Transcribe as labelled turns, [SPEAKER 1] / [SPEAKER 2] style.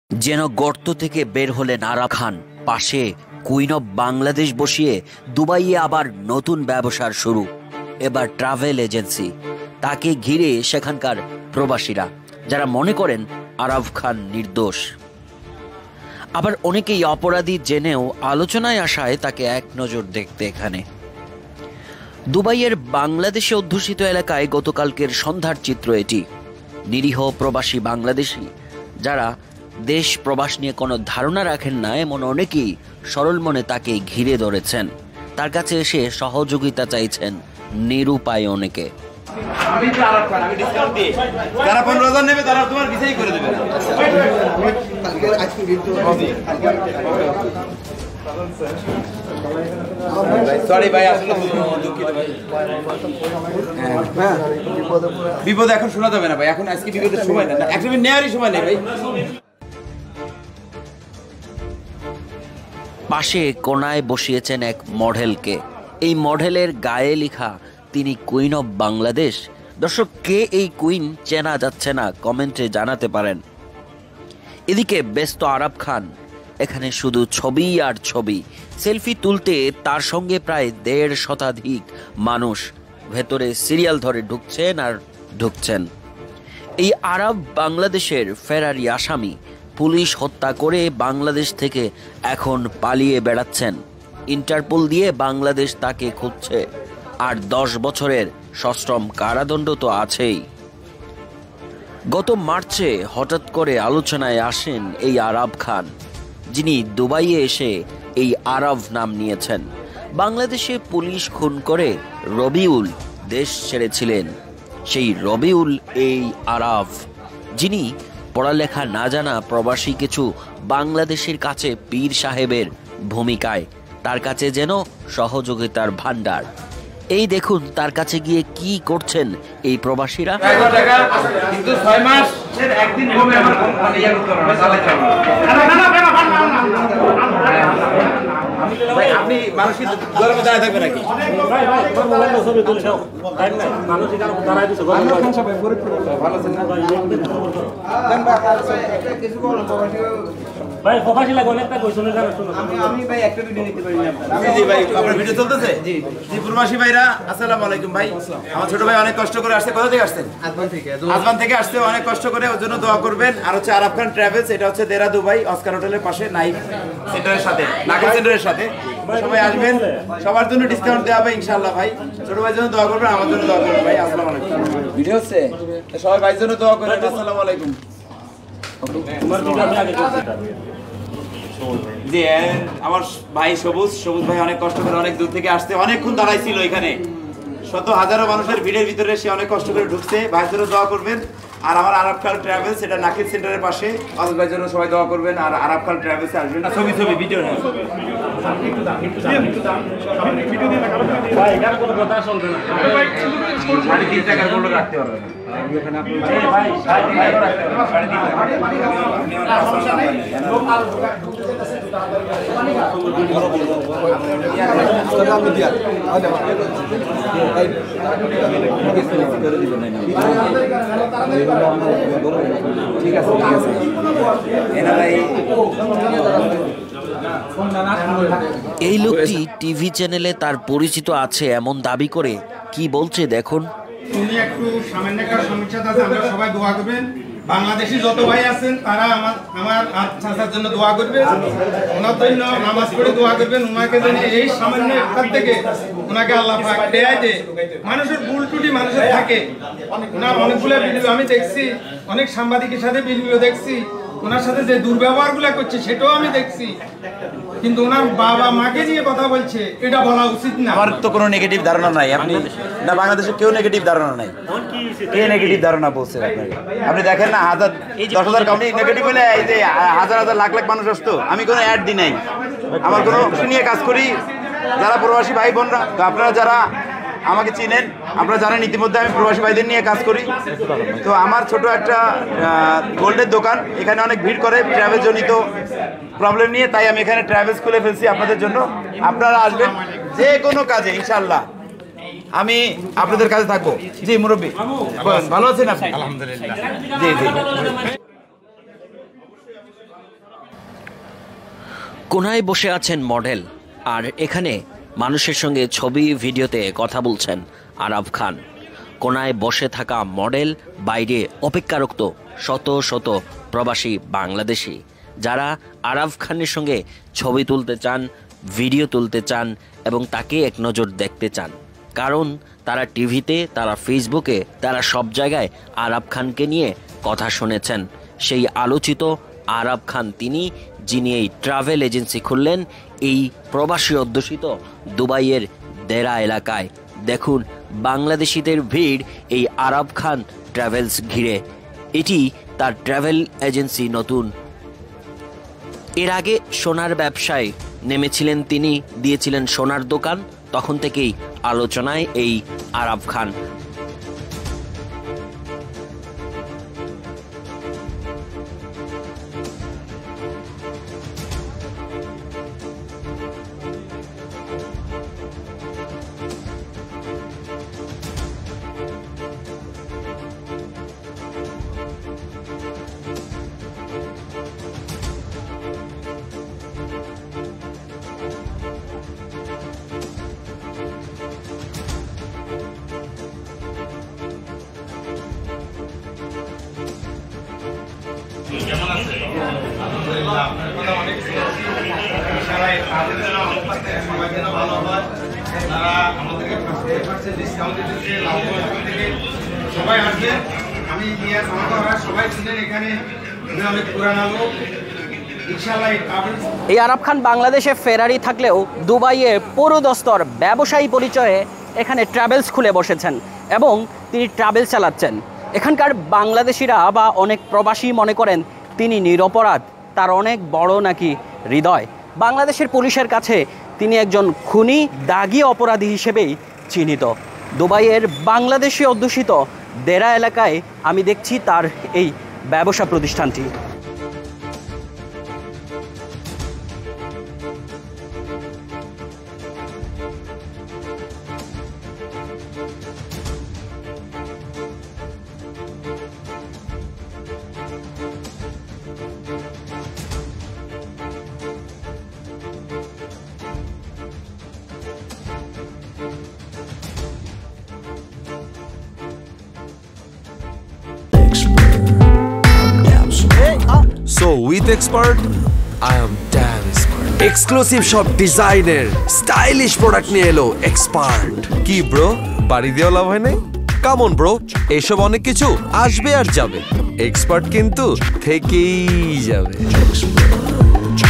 [SPEAKER 1] যেন গর্ত থেকে বের হলেন আরাব খান। পাশে কুইন অফ বাংলাদেশ বসিয়ে দুবাইয়ে আবার নতুন ব্যবসার শুরু। এবার ট্রাভেল এজেন্সি। তাকে ঘিরে সেখানকার প্রবাসীরা, যারা মনে করেন আরাব খান নির্দোষ। আবার অনেকেই অপরাধী জেনেও আলোচনায় আসায় তাকে এক নজর দেখতে এখানে। দুবাইয়ের বাংলাদেশে অধ্যুষিত এলাকায় গতকালকের সন্ধ্যার চিত্র এটি। নিরীহ প্রবাসী বাংলাদেশি যারা দেশ প্রবাস নিয়ে কোনো ধারণা রাখেন না, এমন অনেকেই সরল মনে তাকে ঘিরে ধরেছেন। তার কাছে এসে সহযোগিতা চাইছেন নিরুপায় অনেকে।
[SPEAKER 2] যারা 15,000 নেবে তারা তোমার ভিসাই করে দেবে। সরি ভাই, আসলে দুঃখিত ভাই। বিপদ এখন শোনা যাবে না ভাই, এখন আজকে বিপদের সময় না, একদমই নেওয়ারই সময় নেই ভাই।
[SPEAKER 1] পাশে কোনায় বসিয়েছেন এক মডেলকে। এই মডেলের গায়ে লেখা তিনি কুইন অফ বাংলাদেশ। দর্শক, কে এই কুইন চেনা যাচ্ছে না, কমেন্টে জানাতে পারেন। এদিকে ব্যস্ত আরাব খান। এখানে শুধু ছবি আর ছবি। সেলফি তুলতে তার সঙ্গে প্রায় 1.5 শতাধিক মানুষ ভেতরে সিরিয়াল ধরে ঢুকছেন আর ঢুকছেন। এই আরাব বাংলাদেশের ফেরারি আসামি। পুলিশ হত্যা করে বাংলাদেশ থেকে এখন পালিয়ে বেড়াচ্ছেন। ইন্টারপোল দিয়ে বাংলাদেশ তাকে খুঁজছে। আর 10 বছরের সশ্রম কারাদণ্ড তো আছেই। গত মার্চে হঠাৎ করে আলোচনায় আসেন এই আরাব খান, যিনি দুবাইয়ে এসে এই আরাব নাম নিয়েছেন। বাংলাদেশে পুলিশ খুন করে রবিউল দেশ ছেড়েছিলেন। সেই রবিউল এই আরাব, যিনি পড়ালেখা না জানা প্রবাসী কিছু বাংলাদেশের কাছে পীর সাহেবের ভূমিকায়। তার কাছে যেন সহযোগিতার ভান্ডার। এই দেখুন তার কাছে গিয়ে কি করছেন এই প্রবাসীরা।
[SPEAKER 2] কিন্তু 6 মাসের একদিন কমে আমার ইয়া করতে হবে না, চালাই যাবে। ভাই আপনি মানুষকে গরমে দাঁড়ায় থাকবে নাকি? ভাই ভাই তোমার মোবাইল ছবি তুলছো ভাই না, মানুষই কারো দাঁড়ায় দিছো গরমে। খান সাহেব ভালো আছেন না ভাই? দেন ভাই কিছু বলো প্রবাসী ভাই। প্রবাসী লাগে অনেকটা কইছো না, জানো শুনো। আমি ভাই একটা ভিডিও নিতে পারি না। জি ভাই, আপনার ভিডিও চলতেছে? জি জি। প্রবাসী ভাইরা আসসালামু আলাইকুম ভাই। আমার ছোট ভাই অনেক কষ্ট করে আসছে। কোথা থেকে আসছেন? আজমান থেকে আসছে, অনেক কষ্ট করে। ওর জন্য দোয়া করবেন। আর হচ্ছে আরাব খান ট্রাভেলস, এটা হচ্ছে দেরা দুবাই অস্কার হোটেলের পাশে, নাইফ সেন্টারের সাথে, নাগিল সেন্টারের সাথে। সবাই আসবেন, সবার জন্য ডিসকাউন্ট দেওয়া হবে ইনশাআল্লাহ ভাই। ছোট ভাইয়ের জন্য দোয়া করবেন, আমার জন্য দোয়া করবেন ভাই। আসসালামু আলাইকুম। ভিডিও হচ্ছে, সবাই ভাইয়ের জন্য দোয়া করবেন। আসসালামু আলাইকুম। জি, আমার ভাই সবুজ ভাই অনেক কষ্ট করে অনেক দূর থেকে আসছে, অনেকক্ষণ দাঁড়াইছিল এখানে। শত হাজারো মানুষের ভিড়ের ভিতরে সে অনেক কষ্ট করে ঢুকছে। ভাইয়ের জন্য দোয়া করবেন। আর আমার আরাব খান ট্রাভেলস, এটা নাকিল সেন্টারের পাশে। অজয় ভাইয়ের জন্য সবাই দোয়া করবেন। আর আরাব খান ট্রাভেলসে আসবেন। ছবি ভিডিও না ভাই, এটার কোনো কথা চলবে না। 3.5 টাকার গোল্ড রাখতে পারবেন ঠিক আছে।
[SPEAKER 1] এই লোকটি টিভি চ্যানেলে তার পরিচিত আছে এমন দাবি করে কি বলছে দেখুন।
[SPEAKER 3] উনি একটু সামান্য একটা সমস্যা আছে, আমরা সবাই দোয়া করবেন। বাংলাদেশি যত ভাই আছেন তারা আমার চাচার জন্য দোয়া করবেন, ওনার জন্য নামাজ পড়ে দোয়া করবেন। ওনাকে যেন এই সামান্য একটা থেকে ওনাকে আল্লাহ পাক দেয় যে মানুষের ভুল ত্রুটি মানুষের থাকে। ওনার অনেকগুলো ভিডিও আমি দেখছি, অনেক সাংবাদিকের সাথে ভিডিও দেখছি, ওনার সাথে যে দুর্ব্যবহারগুলো করছে সেটাও আমি দেখছি। কিন্তু ওনার বাবা মাকে নিয়ে কথা বলছে, এটা বলা উচিত না।
[SPEAKER 2] আমার তো কোনো নেগেটিভ ধারণা নাই। আপনি না, বাংলাদেশে কেউ নেগেটিভ ধারণা নাই। কে নেগেটিভ ধারণা বলছে আপনাকে? আপনি দেখেন না, 10,000 কাউন্টি নেগেটিভ হলে এই যে হাজার লাখ মানুষ আসতো। আমি কোনো অ্যাড দিই নাই, আমার কোনো নিয়ে কাজ করি। যারা প্রবাসী ভাই বোনরা, তো আপনারা যারা আমাকে চিনেন, আপনারা জানেন ইতিমধ্যে আমি প্রবাসী ভাইদের নিয়ে কাজ করি। তো আমার ছোট একটা গোল্ডের দোকান, এখানে অনেক ভিড় করে ট্রাভেল জনিত প্রবলেম নিয়ে, তাই আমি এখানে ট্রাভেলস খুলে ফেলছি আপনাদের জন্য। আপনারা আসবেন যে কোনো কাজে ইনশাআল্লাহ। আমি আপনাদের কাছে থাকবো। জি মুরব্বী, ভালো আছেন আপনি? আলহামদুলিল্লাহ। জি জি।
[SPEAKER 1] কোনায় বসে আছেন মডেল, আর এখানে মানুষের সঙ্গে ছবি ভিডিওতে কথা বলছেন আরাব খান। কোনায় বসে থাকা মডেল, বাইরে অপেক্ষারত শত শত প্রবাসী বাংলাদেশি যারা আরাব খানের সঙ্গে ছবি তুলতে চান, ভিডিও তুলতে চান এবং তাকে এক নজর দেখতে চান। কারণ তারা টিভিতে, তারা ফেসবুকে, তারা সব জায়গায় আরাব খানকে নিয়ে কথা শুনেছেন। সেই আলোচিত আরাব খান তিনি, যিনি এই ট্রাভেল এজেন্সি খুললেন এই প্রবাসী অধ্যুষিত দুবাইয়ের দেরা এলাকায়। দেখুন বাংলাদেশিদের ভিড় এই আরাব খান ট্রাভেলস ঘিরে। এটি তার ট্রাভেল এজেন্সি নতুন। এর আগে সোনার ব্যবসায় নেমেছিলেন তিনি, দিয়েছিলেন সোনার দোকান। তখন থেকেই আলোচনায় এই আরাব খান।
[SPEAKER 3] কেমন আছে? আলহামদুলিল্লাহ, আপনার কথা অনেক শুনেছি। ইনশাআল্লাহ তাদের জন্য সবাই যেন ভালো হয়। তারা আমাদেরকে 50% ডিসকাউন্ট দিতেছে, লাভবান থেকে সবাই আসবেন। আমি নিয়ে সবাই ছিলেন এখানে, অনেক পুরানো লোক।
[SPEAKER 4] এই আরাব খান বাংলাদেশে ফেরারি থাকলেও দুবাইয়ে পুরোদস্তর ব্যবসায়ী পরিচয়ে এখানে ট্রাভেলস খুলে বসেছেন এবং তিনি ট্রাভেল চালাচ্ছেন। এখানকার বাংলাদেশিরা বা অনেক প্রবাসী মনে করেন তিনি নিরপরাধ, তার অনেক বড় নাকি হৃদয়। বাংলাদেশের পুলিশের কাছে তিনি একজন খুনি, দাগী অপরাধী হিসেবেই চিহ্নিত। দুবাইয়ের বাংলাদেশি অধ্যুষিত দেরা এলাকায় আমি দেখছি তার এই ব্যবসা প্রতিষ্ঠানটি।
[SPEAKER 5] So with expert, I am damn expert. Exclusive shop designer, stylish product নিয়ে এলো expert. কি ব্রো, বাড়ি দেওয়া লাভ হয় নাই? Come on bro, এসব অনেক কিছু আসবে আর যাবে, এক্সপার্ট কিন্তু থেকেই যাবে।